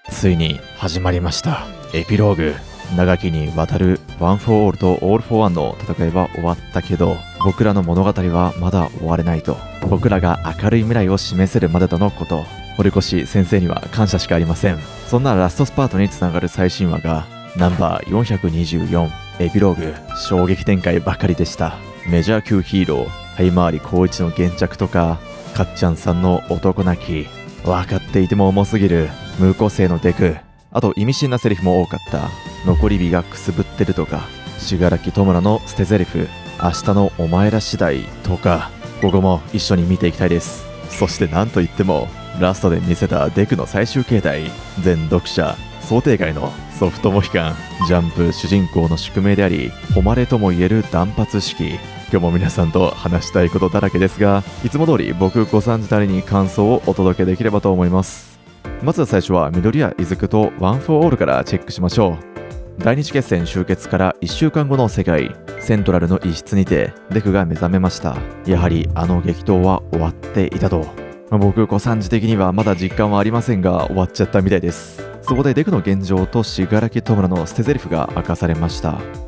ついに始まりました。エピローグ。長きにわたるワン・フォー・オールとオール・フォー・ワンの戦いは終わったけど、僕らの物語はまだ終われないと。僕らが明るい未来を示せるまでとのこと。堀越先生には感謝しかありません。そんなラストスパートにつながる最新話がナンバー424エピローグ。衝撃展開ばかりでした。メジャー級ヒーロー早回り光一の現着とか、かっちゃんさんの男泣き、分かっていても重すぎる無個性のデク、あと意味深なセリフも多かった。残り火がくすぶってるとか、信楽戸村の捨て台詞、明日のお前ら次第とか、ここも一緒に見ていきたいです。そしてなんといってもラストで見せたデクの最終形態、全読者想定外のソフトモヒカン、ジャンプ主人公の宿命であり誉れともいえる断髪式。今日も皆さんと話したいことだらけですが、いつも通り僕ごさんじなりに感想をお届けできればと思います。まずは最初は緑谷出久とワン・フォー・オールからチェックしましょう。第二次決戦終結から1週間後の世界、セントラルの一室にてデクが目覚めました。やはりあの激闘は終わっていたと。僕ごさんじ的にはまだ実感はありませんが、終わっちゃったみたいです。そこでデクの現状と信楽戸村の捨て台詞が明かされました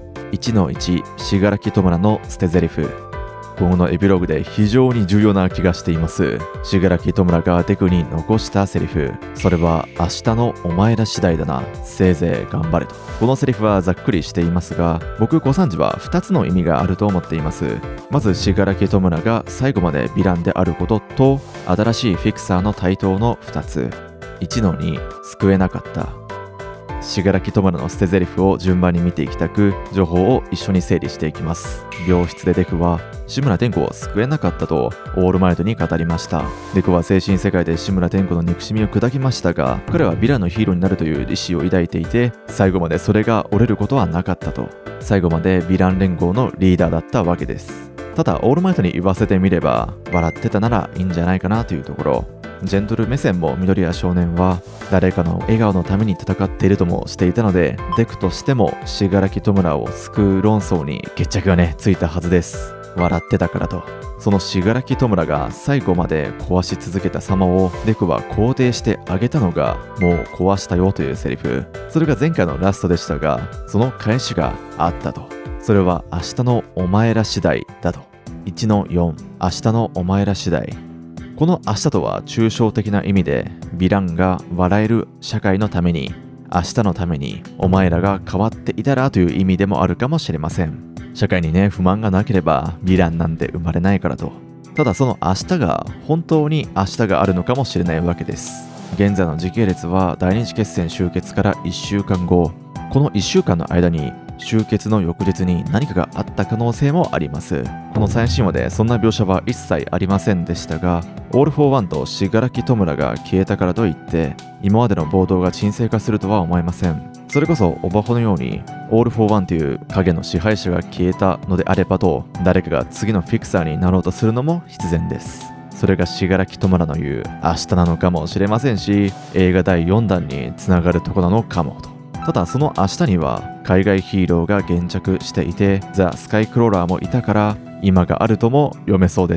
。1-1 信楽戸村の捨て台詞。今後のエピローグで非常に重要な気がしています。信楽戸村がデクに残したセリフ、それは明日のお前ら次第だな、せいぜい頑張れと。このセリフはざっくりしていますが、僕ごさんじは2つの意味があると思っています。まず信楽戸村が最後までヴィランであることと、新しいフィクサーの台頭の2つ。1-2 救えなかった。信楽戸村の捨て台詞を順番に見ていきたく、情報を一緒に整理していきます。病室でデクは志村天子を救えなかったとオールマイトに語りました。デクは精神世界で志村天子の憎しみを砕きましたが、彼はヴィランのヒーローになるという意志を抱いていて、最後までそれが折れることはなかったと。最後までヴィラン連合のリーダーだったわけです。ただオールマイトに言わせてみれば、笑ってたならいいんじゃないかなというところ。ジェントル目線も緑谷少年は誰かの笑顔のために戦っているともしていたので、デクとしても信楽戸村を救う論争に決着がついたはずです。笑ってたからと。その信楽戸村が最後まで壊し続けた様をデクは肯定してあげたのが、もう壊したよというセリフ。それが前回のラストでしたが、その返しがあったと。それは明日のお前ら次第だと。1-4 明日のお前ら次第。この明日とは抽象的な意味で、ヴィランが笑える社会のために、明日のためにお前らが変わっていたらという意味でもあるかもしれません。社会に不満がなければヴィランなんて生まれないからと。ただその明日が本当に明日があるのかもしれないわけです。現在の時系列は第二次決戦終結から1週間後。この1週間の間に終結の翌日に何かがあった可能性もあります。この最新話でそんな描写は一切ありませんでしたが、オール・フォー・ワンと信楽戸村が消えたからといって今までの暴動が沈静化するとは思えません。それこそオバホのようにオール・フォー・ワンという影の支配者が消えたのであればと、誰かが次のフィクサーになろうとするのも必然です。それが信楽戸村の言う明日なのかもしれませんし、映画第4弾につながるとこなのかもと。ただその明日には海外ヒーローが現着していて、ザ・スカイクローラーもいたから今があるとも読めそうです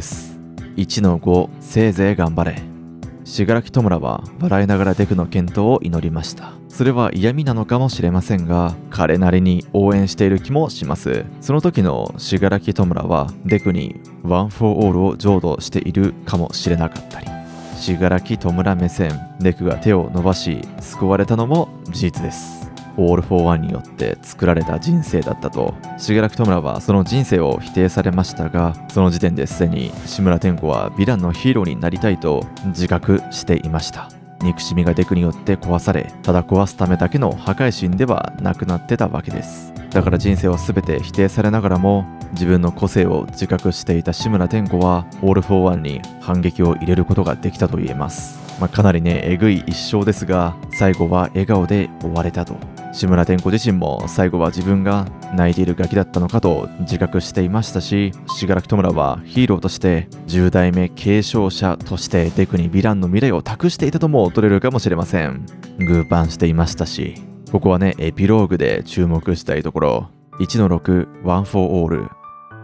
。1-5 せいぜい頑張れ。信楽戸村は笑いながらデクの健闘を祈りました。それは嫌味なのかもしれませんが、彼なりに応援している気もします。その時の信楽戸村はデクにワン・フォー・オールを浄土しているかもしれなかったり、信楽戸村目線、デクが手を伸ばし救われたのも事実です。オール・フォー・ワンによって作られた人生だったと。信楽戸村はその人生を否定されましたが、その時点ですでに志村天子はヴィランのヒーローになりたいと自覚していました。憎しみがデクによって壊され、ただ壊すためだけの破壊神ではなくなってたわけです。だから人生を全て否定されながらも自分の個性を自覚していた志村天子はオール・フォー・ワンに反撃を入れることができたと言えます。かなりえぐい一生ですが、最後は笑顔で終われたと。志村天子自身も最後は自分が泣いているガキだったのかと自覚していましたし、信楽戸村はヒーローとして10代目継承者としてデクにヴィランの未来を託していたとも取れるかもしれません。グーパンしていましたし、ここはエピローグで注目したいところ。1-6 ワン・フォー・オール。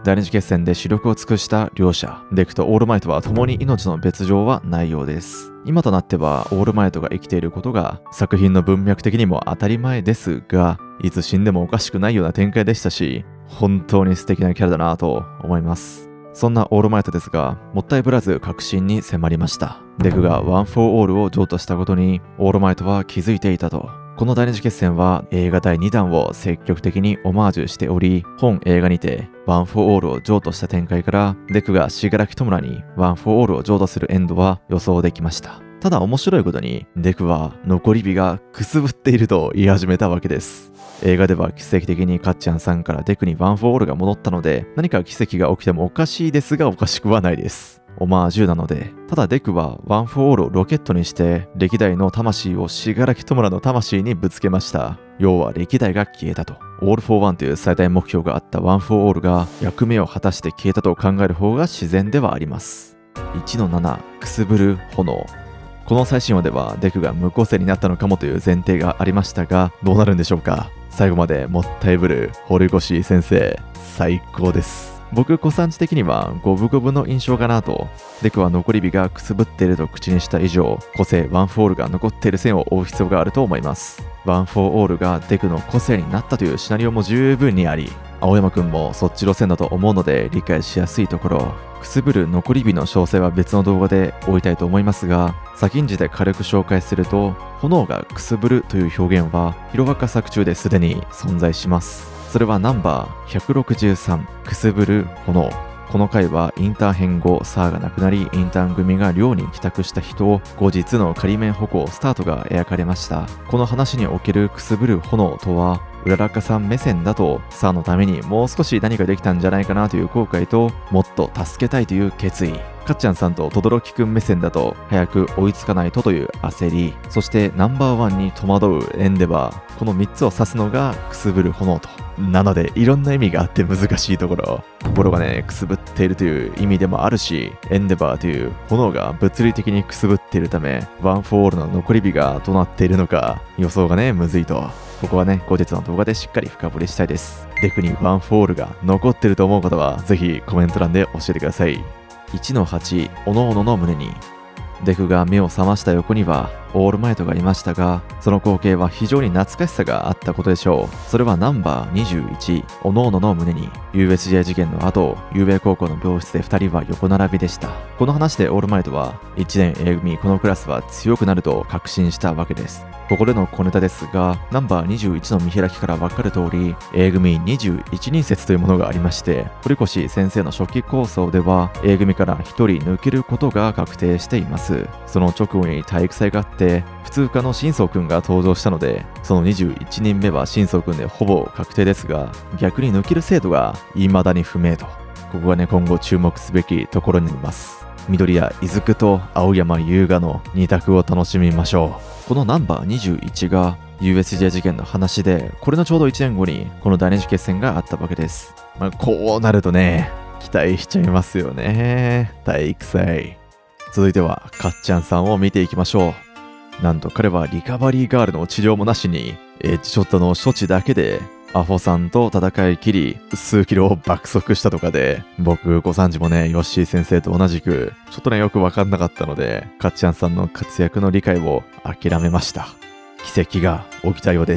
第二次決戦で主力を尽くした両者、デクとオールマイトは共に命の別状はないようです。今となってはオールマイトが生きていることが作品の文脈的にも当たり前ですが、いつ死んでもおかしくないような展開でしたし、本当に素敵なキャラだなと思います。そんなオールマイトですが、もったいぶらず確信に迫りました。デクがワン・フォー・オールを譲渡したことにオールマイトは気づいていたと。この第二次決戦は映画第2弾を積極的にオマージュしており、本映画にてワン・フォー・オールを譲渡した展開からデクが死柄木弔にワン・フォー・オールを譲渡するエンドは予想できました。ただ面白いことにデクは残り火がくすぶっていると言い始めたわけです。映画では奇跡的にカッチャンさんからデクにワン・フォー・オールが戻ったので、何か奇跡が起きてもおかしいですがおかしくはないです。オマージュなので。ただデクはワン・フォー・オールをロケットにして歴代の魂を死柄木弔の魂にぶつけました。要は歴代が消えたと。オール・フォー・ワンという最大目標があったワン・フォー・オールが役目を果たして消えたと考える方が自然ではあります。1-7 くすぶる炎。この最新話ではデクが無個性になったのかもという前提がありましたが、どうなるんでしょうか。最後までもったいぶる堀越先生、最高です。僕小さんち的には五分五分の印象かなと。デクは残り火がくすぶっていると口にした以上、個性ワン・フォー・オールが残っている線を追う必要があると思います。ワン・フォー・オールがデクの個性になったというシナリオも十分にあり、青山くんもそっち路線だと思うので理解しやすいところ、くすぶる残り火の詳細は別の動画で追いたいと思いますが、先んじて軽く紹介すると、炎がくすぶるという表現はヒロアカ作中ですでに存在します。それはナンバー163くすぶる炎。この回はインターン編後、サーがなくなりインターン組が寮に帰宅した日と後日の仮面歩行スタートが描かれました。この話におけるくすぶる炎とは、うららかさん目線だとサーのためにもう少し何かできたんじゃないかなという後悔と、もっと助けたいという決意、かっちゃんさんと轟くん目線だと早く追いつかないとという焦り、そしてナンバーワンに戸惑うエンデバー、この3つを指すのがくすぶる炎と。なのでいろんな意味があって難しいところ、心がねくすぶっているという意味でもあるし、エンデバーという炎が物理的にくすぶっているため、ワン・フォー・オールの残り火がどうなっているのか予想がねむずいと。ここはね後日の動画でしっかり深掘りしたいです。デクにワン・フォー・オールが残ってると思う方はぜひコメント欄で教えてください。1-8 おのおのの胸に。デクが目を覚ました横にはオールマイトがいましたが、その光景は非常に懐かしさがあったことでしょう。それはナンバー21おのおのの胸に。 USJ 事件の後、雄英高校の病室で2人は横並びでした。この話でオールマイトは1年 A 組このクラスは強くなると確信したわけです。ここでの小ネタですが、ナンバー21の見開きから分かる通り A 組21人説というものがありまして、堀越先生の初期構想では A 組から1人抜けることが確定しています。その直後に体育祭があって普通科の新宗くんが登場したので、その21人目は新宗くんでほぼ確定ですが、逆に抜ける生徒が未だに不明と。ここがね今後注目すべきところになります。緑谷いずくと青山優雅の2択を楽しみましょう。このナンバー21が USJ 事件の話で、これのちょうど1年後にこの第二次決戦があったわけです。こうなるとね期待しちゃいますよね。体育祭。続いてはかっちゃんさんを見ていきましょう。なんと彼はリカバリーガールの治療もなしにエッジショットの処置だけでアホさんと戦い切り数キロを爆速したとかで、僕ご存知もねヨッシー先生と同じくちょっとねよく分かんなかったので、かっちゃんさんの活躍の理解を諦めました。奇跡が起きたようです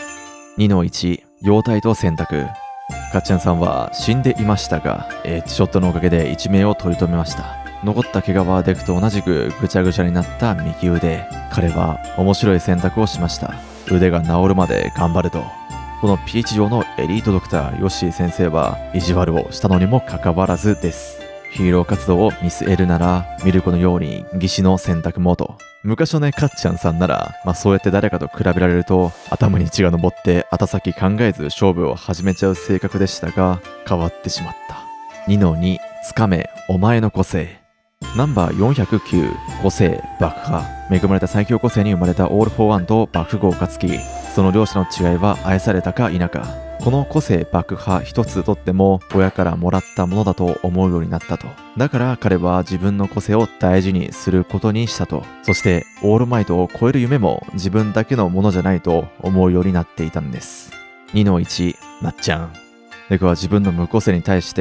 。2-1 容体と選択。かっちゃんさんは死んでいましたがエッジショットのおかげで一命を取り留めました。残った怪我はデクと同じくぐちゃぐちゃになった右腕。彼は面白い選択をしました。腕が治るまで頑張ると。このピーチ上のエリートドクターヨッシー先生は意地悪をしたのにもかかわらずです。ヒーロー活動を見据えるならミルコのように技師の選択もと。昔のねかっちゃんさんなら、そうやって誰かと比べられると頭に血が上って後先考えず勝負を始めちゃう性格でしたが、変わってしまった。2-2 つかめお前の個性。ナンバー409個性爆破。恵まれた最強個性に生まれたオール・フォー・ワンと爆豪勝樹。その両者の違いは愛されたか否か。この個性爆破一つとっても親からもらったものだと思うようになったと。だから彼は自分の個性を大事にすることにしたと。そしてオールマイトを超える夢も自分だけのものじゃないと思うようになっていたんです。2-1 なっちゃん。デクは自分の無個性に対して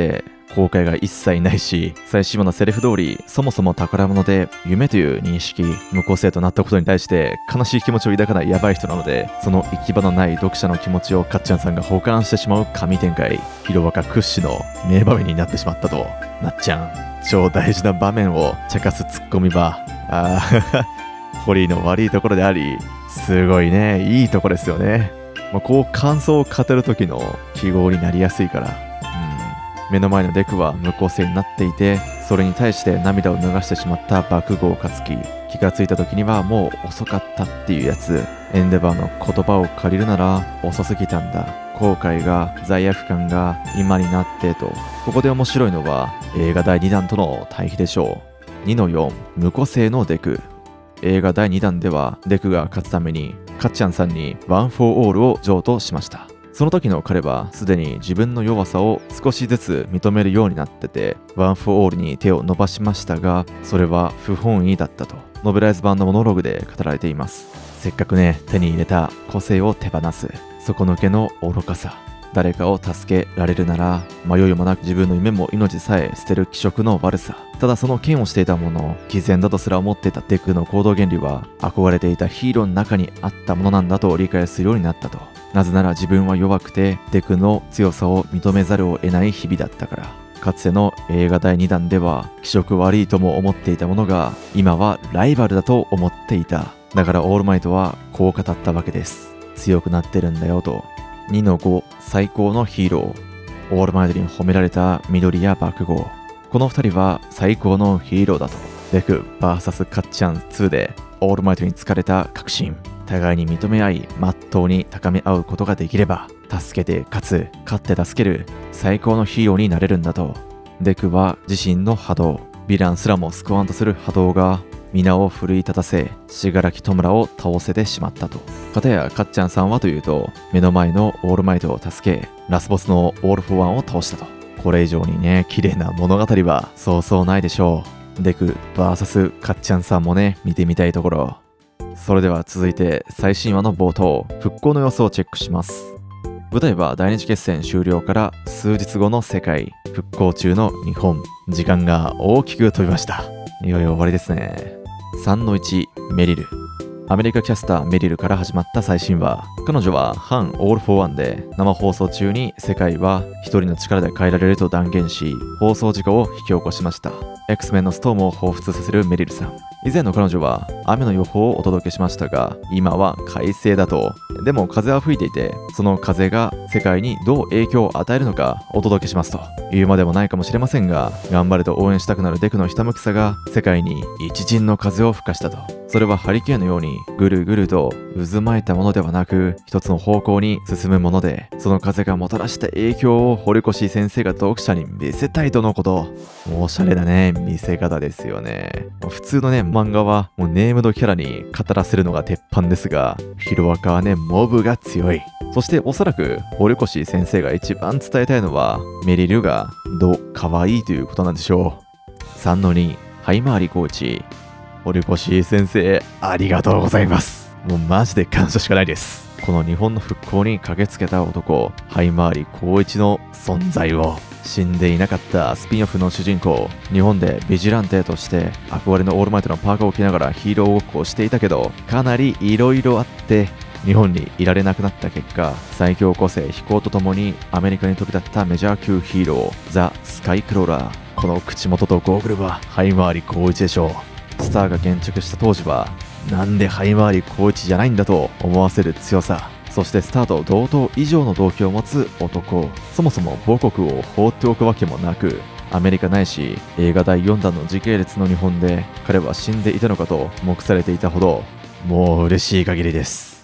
後悔が一切ないし、最新話のセリフ通り、そもそも宝物で夢という認識、無個性となったことに対して悲しい気持ちを抱かないヤバい人なので、その行き場のない読者の気持ちをかっちゃんさんが補完してしまう神展開、ヒロアカ屈指の名場面になってしまったと。なっちゃん、超大事な場面を茶化すツッコミは、ホリーの悪いところであり、すごいね、いいとこですよね。こう感想を語る時の記号になりやすいから。目の前のデクは無個性になっていて、それに対して涙を流してしまった爆豪勝樹。気がついた時にはもう遅かったっていうやつ。エンデバーの言葉を借りるなら遅すぎたんだ。後悔が罪悪感が今になってと。ここで面白いのは映画第2弾との対比でしょう。2の4、無個性のデク。映画第2弾ではデクが勝つためにかっちゃんさんにワン・フォー・オールを譲渡しました。その時の彼はすでに自分の弱さを少しずつ認めるようになってて、ワン・フォー・オールに手を伸ばしましたが、それは不本意だったとノベライズ版のモノローグで語られています。せっかくね、手に入れた個性を手放す底抜けの愚かさ。誰かを助けられるなら迷いもなく自分の夢も命さえ捨てる気色の悪さ。ただその剣をしていたもの、偽善だとすら思っていたデクの行動原理は憧れていたヒーローの中にあったものなんだと理解するようになったと。なぜなら自分は弱くてデクの強さを認めざるを得ない日々だったから。かつての映画第2弾では気色悪いとも思っていたものが今はライバルだと思っていた。だからオールマイトはこう語ったわけです。強くなってるんだよと。2の5、最高のヒーロー。オールマイトに褒められた緑や爆豪。この2人は最高のヒーローだと。デク VS カッチャン2でオールマイトに疲れた確信。互いに認め合い、真っ当に高め合うことができれば、助けて勝って助ける最高のヒーローになれるんだと。デクは自身の波動、ヴィランすらも救わんとする波動が皆を奮い立たせ、死柄木弔を倒せてしまったと。かたやかっちゃんさんはというと、目の前のオールマイトを助け、ラスボスのオール・フォー・ワンを倒したと。これ以上にね、綺麗な物語はそうそうないでしょう。デク VS かっちゃんさんもね、見てみたいところ。それでは続いて最新話の冒頭、復興の様子をチェックします。舞台は第二次決戦終了から数日後の世界、復興中の日本。時間が大きく飛びました。いよいよ終わりですね。3の1、メリル。アメリカキャスターメリルから始まった最新話。彼女は反オール・フォー・ワンで生放送中に世界は一人の力で変えられると断言し、放送事故を引き起こしました。X メンのストームを彷彿させるメリルさん。以前の彼女は雨の予報をお届けしましたが、今は快晴だと。でも風は吹いていて、その風が世界にどう影響を与えるのかお届けしますと。言うまでもないかもしれませんが、頑張れと応援したくなるデクのひたむきさが世界に一陣の風を吹かしたと。それはハリケーンのようにぐるぐると渦巻いたものではなく、一つの方向に進むもので、その風がもたらした影響を堀越先生が読者に見せたいとのこと。おしゃれなね、見せ方ですよね。普通のね、漫画はもうネームドキャラに語らせるのが鉄板ですが、ヒロアカはね、モブが強い。そしておそらく堀越先生が一番伝えたいのは、メリルが可愛いということなんでしょう。3の2、ハイマーリコーチ。堀越先生、ありがとうございます。もうマジで感謝しかないです。この日本の復興に駆けつけた男、ハイマーリ光一の存在を。死んでいなかったスピンオフの主人公、日本でビジランテとして憧れのオールマイトのパーカーを着ながらヒーローごっこをしていたけど、かなり色々あって日本にいられなくなった結果、最強個性飛行とともにアメリカに飛び立ったメジャー級ヒーロー、ザ・スカイクローラー。この口元とゴーグルはハイマーリ光一でしょう。スターが現着した当時は、なんでハイマーリ光一じゃないんだと思わせる強さ。そしてスターと同等以上の動機を持つ男。そもそも母国を放っておくわけもなく、アメリカないし映画第4弾の時系列の日本で彼は死んでいたのかと目されていたほど、もう嬉しい限りです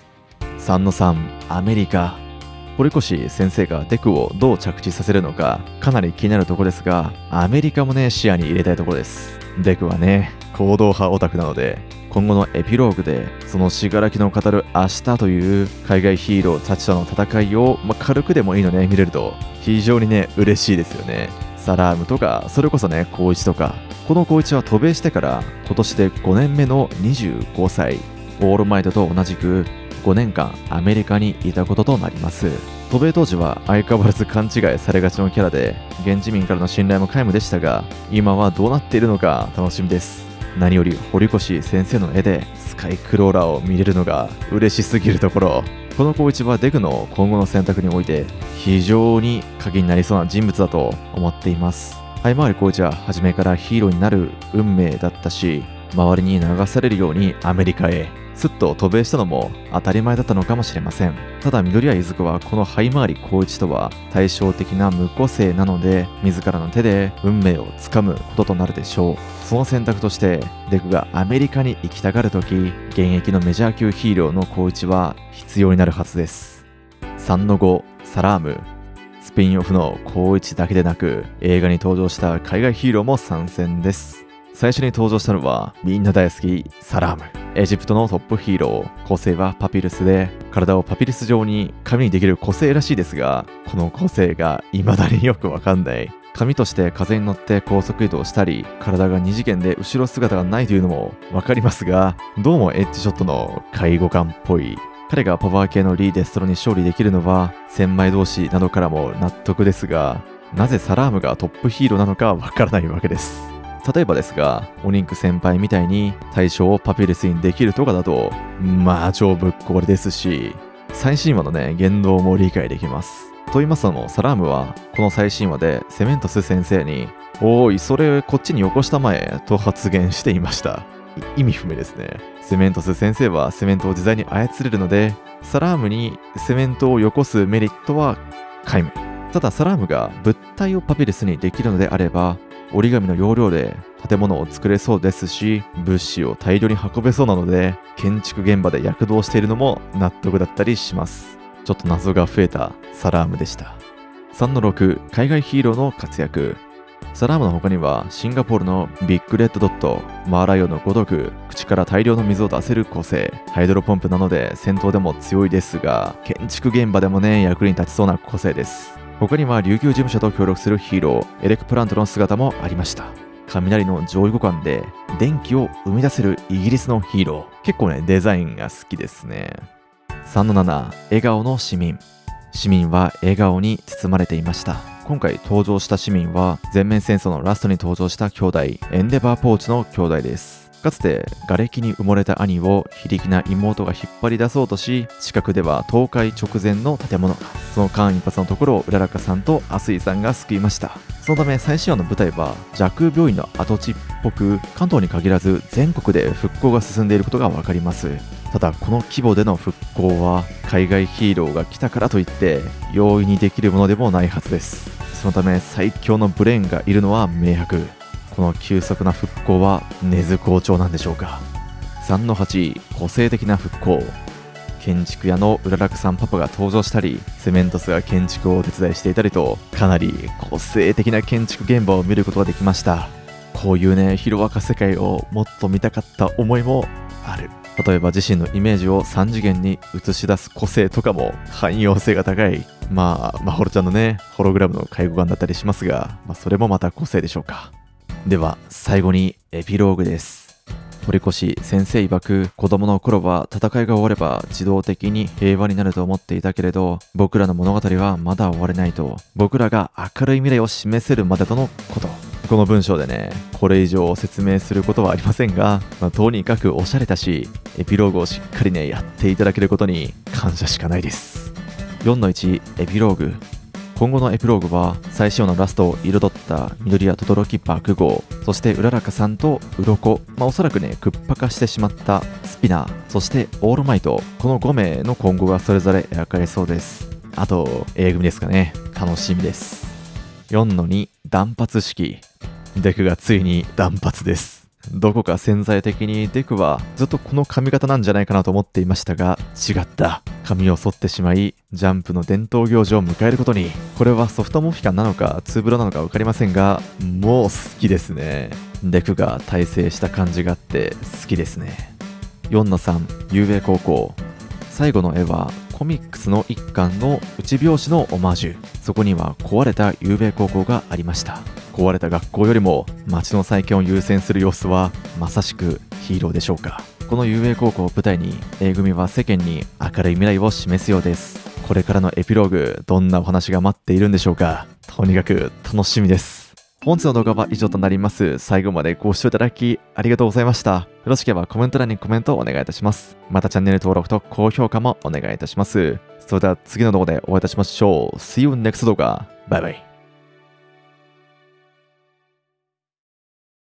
。3の3、アメリカ。堀越先生がデクをどう着地させるのかかなり気になるところですが、アメリカもね、視野に入れたいところです。デクはね、行動派オタクなので、今後のエピローグでその死柄木の語る明日という海外ヒーローたちとの戦いを、軽くでもいいのね、見れると非常にね、嬉しいですよね。サラームとか、それこそね、光一とか。この光一は渡米してから今年で5年目の25歳。オールマイトと同じく5年間アメリカにいたこととなります。 渡米当時は相変わらず勘違いされがちのキャラで、現地民からの信頼も皆無でしたが、今はどうなっているのか楽しみです。何より堀越先生の絵でスカイクローラーを見れるのが嬉しすぎるところ。この光一はデクの今後の選択において非常に鍵になりそうな人物だと思っています。早回り光一は初めからヒーローになる運命だったし、周りに流されるようにアメリカへすっと渡米したのも当たり前だったのかもしれません。ただ緑谷いずくはこの早回り光一とは対照的な無個性なので、自らの手で運命をつかむこととなるでしょう。その選択としてデクがアメリカに行きたがるとき、現役のメジャー級ヒーローの光一は必要になるはずです。3-5サラーム。スピンオフの光一だけでなく、映画に登場した海外ヒーローも参戦です。最初に登場したのはみんな大好きサラーム。エジプトのトップヒーロー、個性はパピルスで、体をパピルス状に紙にできる個性らしいですが、この個性が未だによくわかんない。紙として風に乗って高速移動したり、体が2次元で後ろ姿がないというのもわかりますが、どうもエッジショットの介護官っぽい。彼がパワー系のリー・デストロに勝利できるのは千枚同士などからも納得ですが、なぜサラームがトップヒーローなのかわからないわけです。例えばですが、オニンク先輩みたいに対象をパピルスにできるとかだと、まあ超ぶっ壊れですし、最新話のね、言動も理解できます。と言いますのも、サラームはこの最新話でセメントス先生に、おーい、それこっちによこしたまえと発言していました。意味不明ですね。セメントス先生はセメントを自在に操れるので、サラームにセメントをよこすメリットは皆無。ただサラームが物体をパピルスにできるのであれば、折り紙の要領で建物を作れそうですし、物資を大量に運べそうなので、建築現場で躍動しているのも納得だったりします。ちょっと謎が増えたサラームでした。3-6海外ヒーローの活躍。サラームの他にはシンガポールのビッグレッドドット、マーライオンのごとく口から大量の水を出せる個性、ハイドロポンプなので戦闘でも強いですが、建築現場でもね、役に立ちそうな個性です。他には琉球事務所と協力するヒーロー、エレク・プラントの姿もありました。雷の上位互換で電気を生み出せるイギリスのヒーロー。結構ね、デザインが好きですね。3-7笑顔の市民。市民は笑顔に包まれていました。今回登場した市民は全面戦争のラストに登場した兄弟、エンデバーポーチの兄弟です。かつて瓦礫に埋もれた兄を非力な妹が引っ張り出そうとし、近くでは倒壊直前の建物が、その間一髪のところをうららかさんとアスイさんが救いました。そのため最新話の舞台は弱病院の跡地っぽく、関東に限らず全国で復興が進んでいることがわかります。ただこの規模での復興は海外ヒーローが来たからといって容易にできるものでもないはずです。そのため最強のブレーンがいるのは明白。この急速な復興は根津好調なんでしょうか。3-8個性的な復興。建築屋のうららくさんパパが登場したり、セメントスが建築をお手伝いしていたりと、かなり個性的な建築現場を見ることができました。こういうね、ヒロアカ世界をもっと見たかった思いもある。例えば自身のイメージを3次元に映し出す個性とかも汎用性が高い。まほろちゃんのね、ホログラムの介護官だったりしますが、それもまた個性でしょうか。では最後にエピローグです。堀越先生曰く、子供の頃は戦いが終われば自動的に平和になると思っていたけれど、僕らの物語はまだ終われないと、僕らが明るい未来を示せるまでとのこと。この文章でね、これ以上説明することはありませんが、とにかくおしゃれだし、エピローグをしっかりね、やっていただけることに感謝しかないです。4-1エピローグ。今後のエピローグは最新話のラストを彩った緑谷轟爆豪、そしてうららかさんと鱗、おそらくね、くっぱかしてしまったスピナー、そしてオールマイト、この5名の今後がそれぞれ描かれそうです。あと A 組ですかね、楽しみです。4-2断髪式。デクがついに断髪です。どこか潜在的にデクはずっとこの髪型なんじゃないかなと思っていましたが、違った。髪を剃ってしまい、ジャンプの伝統行事を迎えることに。これはソフトモフィカなのかツーブロなのか分かりませんが、もう好きですね。デクが大成した感じがあって好きですね。4-3ゆうべ高校。最後の絵はコミックスの一巻の内表紙のオマージュ。そこには壊れたゆうべ高校がありました。壊れた学校よりも街の再建を優先する様子はまさしくヒーローでしょうか。この雄英高校を舞台に A 組は世間に明るい未来を示すようです。 これからのエピローグ、どんなお話が待っているんでしょうか。とにかく楽しみです。本日の動画は以上となります。最後までご視聴いただきありがとうございました。よろしければコメント欄にコメントをお願いいたします。またチャンネル登録と高評価もお願いいたします。それでは次の動画でお会いいたしましょう。See you next 動画。バイバイ。